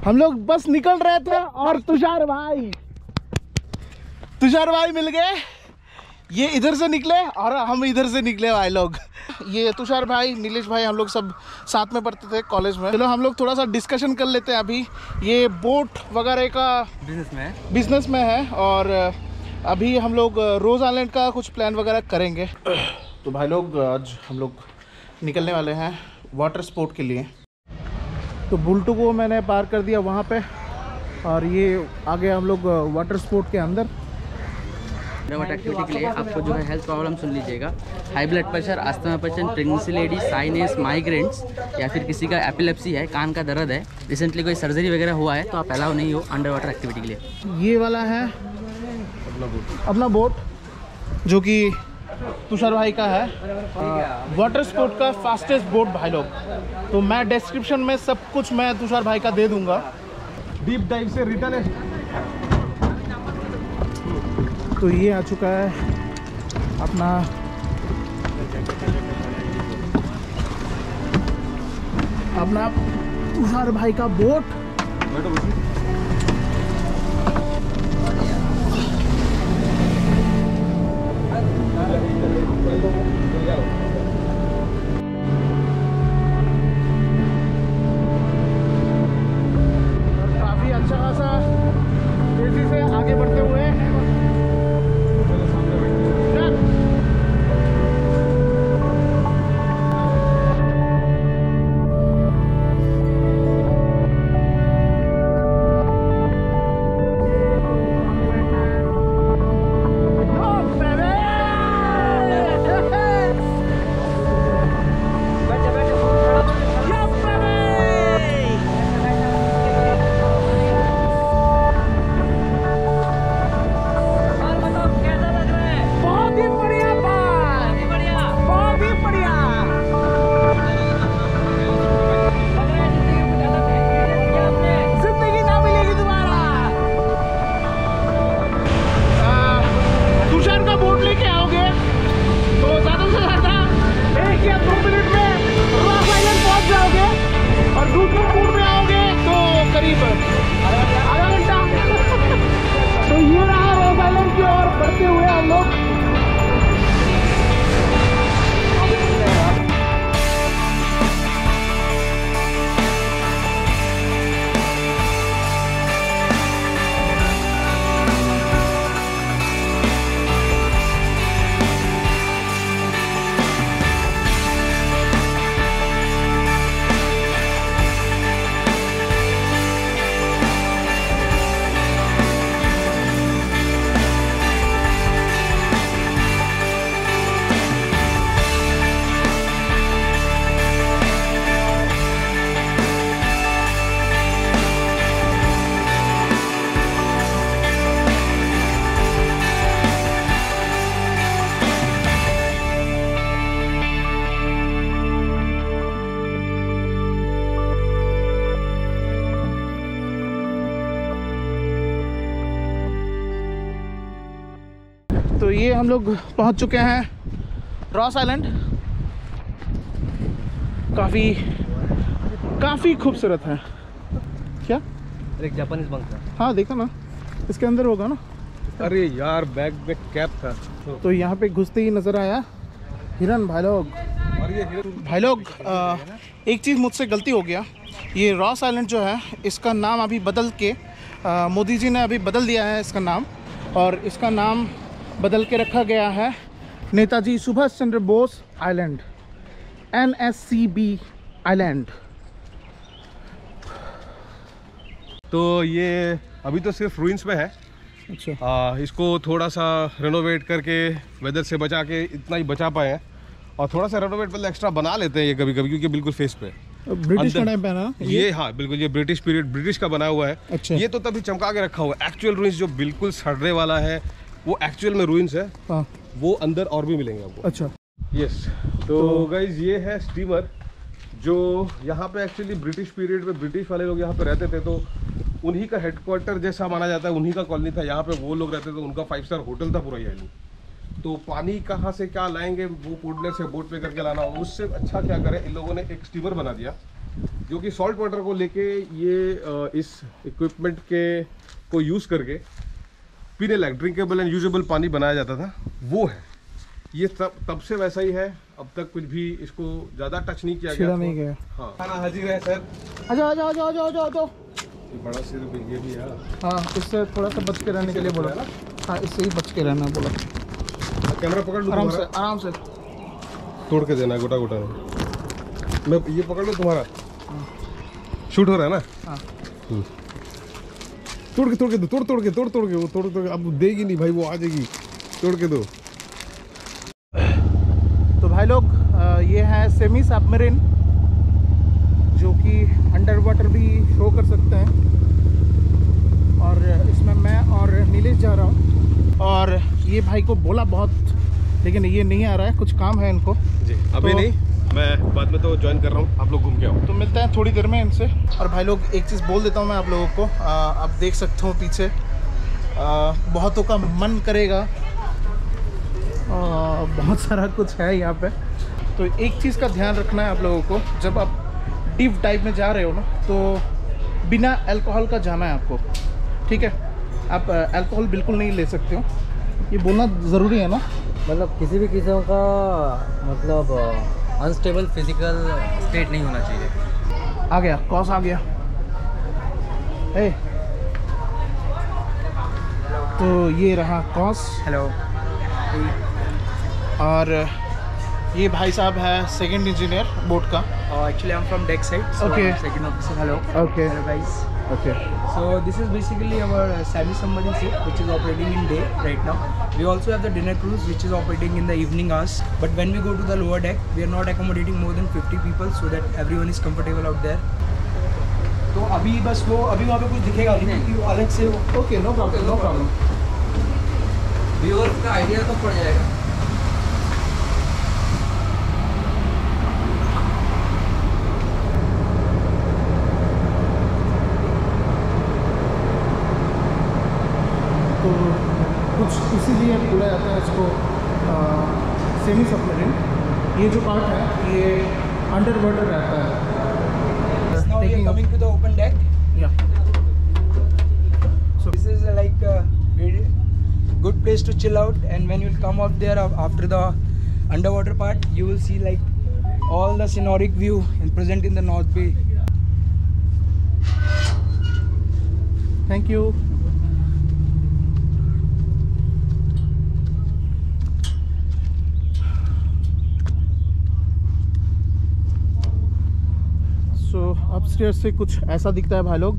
हम लोग बस निकल रहे थे और तुषार भाई मिल गए। ये इधर से निकले और हम इधर से निकले भाई लोग। ये तुषार भाई, नीलेश भाई, हम लोग सब साथ में पढ़ते थे कॉलेज में। चलो हम लोग थोड़ा सा डिस्कशन कर लेते हैं। अभी ये बोट वगैरह का बिजनेस में है और अभी हम लोग रोज़ आइलैंड का कुछ प्लान वगैरह करेंगे। तो भाई लोग आज हम लोग निकलने वाले हैं वाटर स्पोर्ट के लिए। तो बुल्टू को मैंने पार कर दिया वहाँ पे और ये आगे हम लोग वाटर स्पोर्ट के अंदर। अंडरवाटर एक्टिविटी के लिए आपको जो है हेल्थ प्रॉब्लम सुन लीजिएगा, high blood pressure, asthma patient, pregnancy lady, sinus, migraines या फिर किसी का एपिलेप्सी है, कान का दर्द है, रिसेंटली कोई सर्जरी वगैरह हुआ है तो आप अलाउ नहीं हो अंडर वाटर एक्टिविटी के लिए। ये वाला है अपना बोट जो कि तुषार भाई का है, वाटर स्पोर्ट का फास्टेस्ट बोट भाई लोग। तो मैं डिस्क्रिप्शन में सब कुछ मैं तुषार भाई का दे दूंगा। डीप डाइव से रिटर्न है। तो ये आ चुका है अपना तुषार भाई का बोट। काफी अच्छा खासा तेजी से आगे बढ़ते हुए तो ये हम लोग पहुंच चुके हैं रॉस आइलैंड। काफ़ी खूबसूरत है। क्या एक जापानीज बंक था। हाँ देखा ना, इसके अंदर होगा ना। अरे यार बैग में कैप था। तो यहाँ पे घुसते ही नज़र आया हिरन भाई लोग। एक चीज़ मुझसे गलती हो गया। ये रॉस आइलैंड जो है इसका नाम अभी बदल के मोदी जी ने अभी बदल दिया है इसका नाम, और इसका नाम बदल के रखा गया है Netaji Subhash Chandra Bose island, NSCB island. तो ये अभी तो सिर्फ रूइंस में है। अच्छा। इसको थोड़ा सा रेनोवेट करके वेदर से बचा के इतना ही बचा पाए हैं, और थोड़ा सा रेनोवेट मतलब एक्स्ट्रा बना लेते हैं ये कभी कभी, क्योंकि बिल्कुल फेस पे ब्रिटिश का टाइम पे ना ये। हाँ बिल्कुल, ये ब्रिटिश पीरियड ब्रिटिश का बना हुआ है। अच्छा। ये तो तभी चमका के रखा हुआ है। एक्चुअल रूइंस जो बिल्कुल सड़ने वाला है वो एक्चुअल में रूइंस है। हाँ। वो अंदर और भी मिलेंगे आपको। अच्छा। यस। तो गाइज ये है स्टीमर जो यहाँ पे एक्चुअली ब्रिटिश पीरियड में ब्रिटिश वाले लोग यहाँ पे रहते थे, तो उन्हीं का हेडक्वार्टर जैसा माना जाता है, उन्हीं का कॉलोनी था। यहाँ पे वो लोग रहते थे, उनका 5 स्टार होटल था पूरा ये। तो पानी कहाँ से क्या लाएंगे, वो पोर्टलर से बोट पे करके लाना। उससे अच्छा क्या करें, इन लोगों ने एक स्टीमर बना दिया जो कि सॉल्ट वाटर को लेके ये इस इक्विपमेंट के को यूज़ करके पीने लायक ड्रिंकेबल एंड यूजेबल पानी बनाया जाता था, वो है ये। तब से वैसा ही है, अब तक कुछ भी इसको ज़्यादा टच नहीं किया गया। नहीं गया। हाँ, खाना हाजिर है सर। आजा आजा आजा आजा आजा आजा। ये बड़ा सिर ये भी है। हाँ, इससे थोड़ा सा बच के रहने के लिए बोला ना। हाँ, इससे ही बच के रहना बोला। कैमरा पकड़ लो, आराम से आराम से तोड़ के देना गोटा गोटा। मैं ये पकड़ लो, तुम्हारा शूट हो रहा है ना। हाँ, तोड़ के दो, तोड़ के वो तोड़ अब देगी नहीं भाई, वो आ जाएगी, तोड़ के दो। तो भाई लोग ये है सेमी सबमरीन, जो कि अंडर वाटर भी शो कर सकते हैं। और इसमें मैं और नीलेश जा रहा हूँ, और ये भाई को बोला बहुत, लेकिन ये नहीं आ रहा है, कुछ काम है इनको जी। अभी तो, नहीं, मैं बाद में तो ज्वाइन कर रहा हूँ, आप लोग घूम के आओ। तो मिलते हैं थोड़ी देर में इनसे। और भाई लोग एक चीज़ बोल देता हूँ मैं आप लोगों को, आप देख सकते हो पीछे बहुतों का मन करेगा, बहुत सारा कुछ है यहाँ पे। तो एक चीज़ का ध्यान रखना है आप लोगों को, जब आप डीप डाइव में जा रहे हो ना, तो बिना अल्कोहल का जाना है आपको, ठीक है। आप अल्कोहल बिल्कुल नहीं ले सकते हो, ये बोलना ज़रूरी है ना। मतलब किसी भी किस्म का मतलब अनस्टेबल फिजिकल स्टेट नहीं होना चाहिए। आ गया कॉस, आ गया। हे, तो ये रहा कॉस। हेलो। और ये भाई साहब है सेकंड इंजीनियर बोट का। Actually, I'm from deck side. So Okay. I'm second officer. Hello. Okay. Hello, guys. Okay. So this is basically our semi-submarine ship, which is operating in day right now. We also have the dinner cruise, which is operating in the evening hours. But when we go to the lower deck, we are not accommodating more than 50 people, so that everyone is comfortable out there. तो अभी बस वो अभी वहाँ पे कुछ दिखेगा नहीं, क्योंकि अलग से okay, no problem, no problem. Viewers का आइडिया तो पड़ जाएगा। तो कुछ इसीलिए बोला जाता है इसको सेमी सबमरीन। ये जो पार्ट है ये अंडर वाटर रहता है। Now we are coming to the open deck. Yeah. So this is like a very good place to chill out, and when you come out there after the underwater part, you will see like all the scenic view and present in the North Bay. Thank you. So upstair से कुछ ऐसा दिखता है भाई लोग,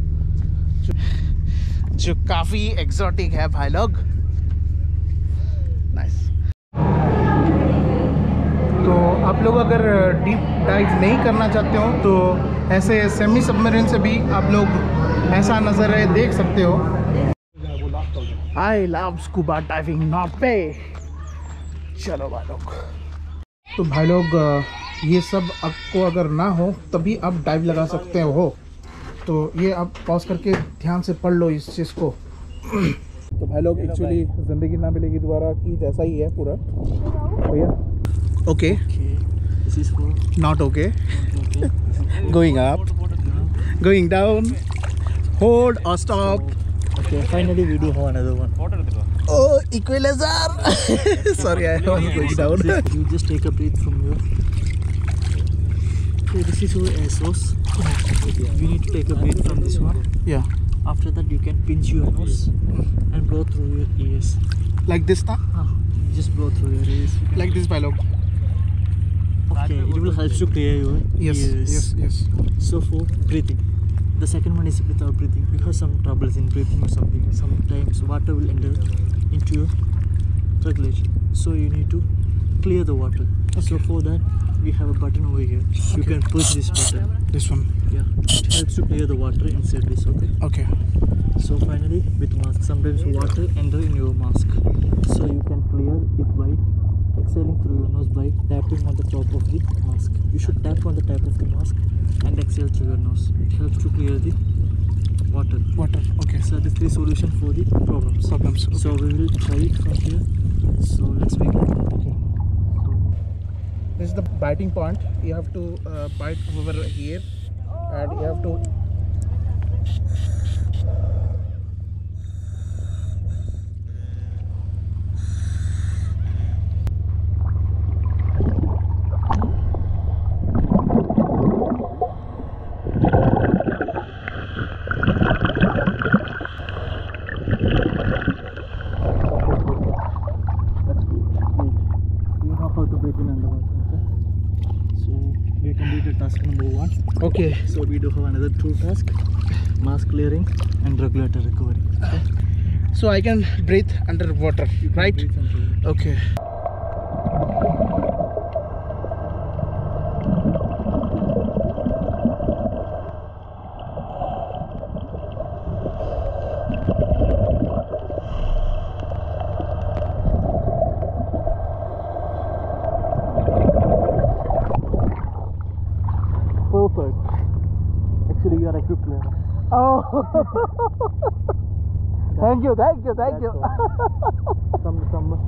जो काफी exotic है भाई लोग। नाइस। तो आप लोग अगर डीप डाइव नहीं करना चाहते हो, तो ऐसे सेमी सबमरीन से भी आप लोग ऐसा नज़ारा देख सकते हो। I love scuba diving north पे। चलो भाई लोग, तो भाई लोग ये सब आपको अगर ना हो तभी आप डाइव लगा सकते हो। तो ये आप पॉज करके ध्यान से पढ़ लो इस चीज़ को। तो भाई लोग एक्चुअली ज़िंदगी ना मिलेगी दोबारा की जैसा ही है पूरा भैया। Okay, not okay, going up, going down, hold और stop. Okay, finally we do have another one. Oh, equalizer! Sorry, I was going down. You just take a breath from here. Okay, this is your air source. We need to take a breath from this one. Yeah, After that, you can pinch your nose and blow through your ears. like this na? Just blow through your ears. Like this, by log. Okay, it will help to clear your Yes, ears. yes, yes. So for breathing, the second one is without breathing. You have some troubles in breathing or something. Sometimes water will enter into your circulation, so you need to clear the water. So for that, we have a button over here. You can push this button. This one. Yeah, it helps to clear the water inside this. Okay. Okay. So finally, with mask, sometimes water enter in your mask, so you can clear it by exhaling through your nose by tapping on the top of the mask. You should tap on the top of the mask and exhale through your nose. It helps to clear the water. Water. Okay. So this is the solution for the problems. Problems. Okay. So we will try it from here. So let's begin. Okay. This is the biting point. You have to bite over here and you have to task number 1. okay. So we do have another 2 tasks: mask clearing and regulator recovery. Okay? So I can breathe underwater, right? Breathe and Okay. Perfect. Actually, you are equipped now. Oh, thank you, thank you, thank you. Some.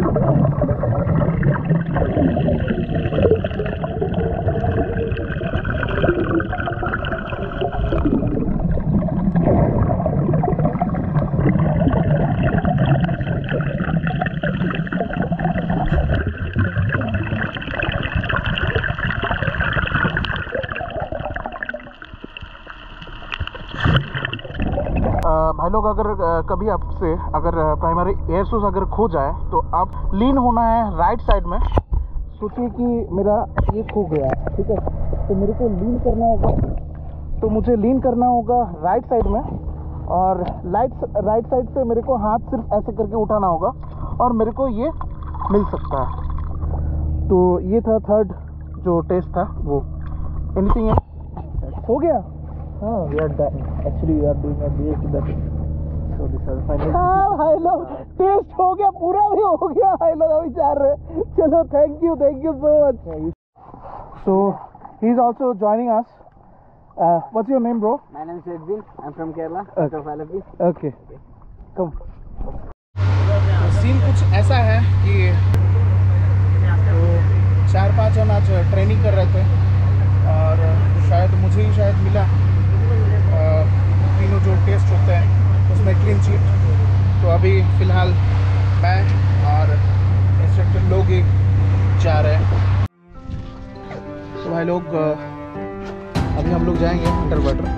भाई लोग, अगर कभी आपसे अगर primary air source अगर खो जाए तो आप लीन होना है राइट साइड में। सोचिए कि मेरा ये खो गया है, ठीक है, तो मेरे को लीन करना होगा, तो मुझे लीन करना होगा राइट साइड में, और राइट साइड से मेरे को हाथ सिर्फ ऐसे करके उठाना होगा और मेरे को ये मिल सकता है। तो ये था थर्ड जो टेस्ट था वो। एनीथिंग हो गया? Oh, we are done. Actually, we are doing a base better. So this is final. हाँ भाई लोग, टेस्ट हो गया, पूरा भी हो गया भाई लोग, अभी जा रहे हैं। चलो, thank you so much. So he is also joining us. What's your name, bro? My name is Edwin. I'm from Kerala. Okay. Come. Scene कुछ ऐसा है कि तो 4-5 जन आज ट्रेनिंग कर रहे थे और शायद मुझे ही शायद मिला तीनों जो टेस्ट होते हैं उसमें क्लीन शीट। तो अभी फ़िलहाल मैं और इंस्ट्रक्टर लोग ही जा रहे हैं। तो भाई लोग, अभी हम लोग जाएंगे अंडर वाटर।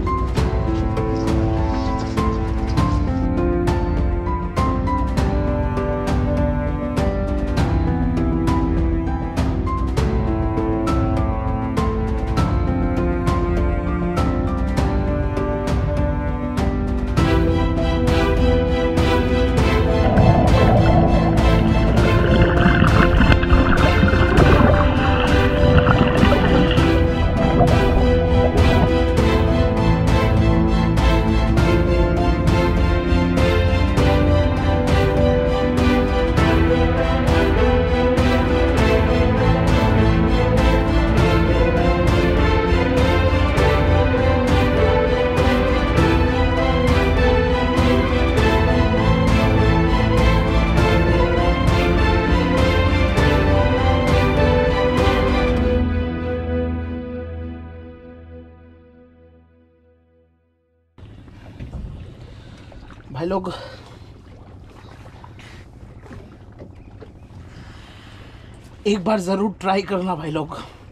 भाई लोग, एक बार ज़रूर ट्राई करना भाई लोग।